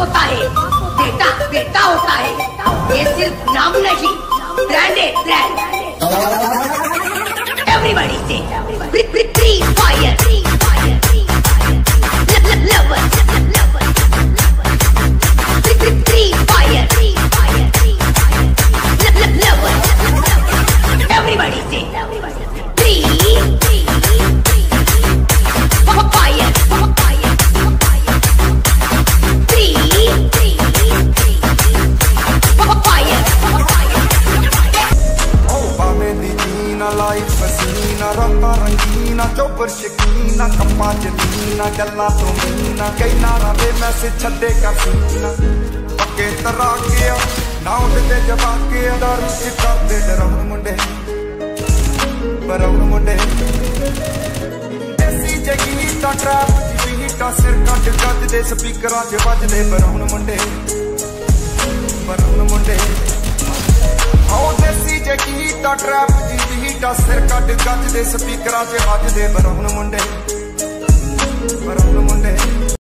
होता है, बेटा बेटा होता है। ये सिर्फ नाम नहीं, ब्रांड है, ब्रांड। एवरीबॉडी से free fire lover, free fire lover. Everybody से फ्री फायर, लाइफ पसीना राता रंगीना चौपर शकीना कप्पा जमीना गल्ला तो मीना कई नारा दे मैसेज छड्डे कर सीना पक्के तरा के ना उठते जवा के दारू से करते डराउन मुंडे बराउन मुंडे देसी जगीता ट्रैप जी बीटा सिर कट गज दे स्पीकरां च वजदे बराउन मुंडे आओ देसी जगीता ट्रैप जी बीटा सिर कट गज दे स्पीकरां च वजदे बराउन मुंडे।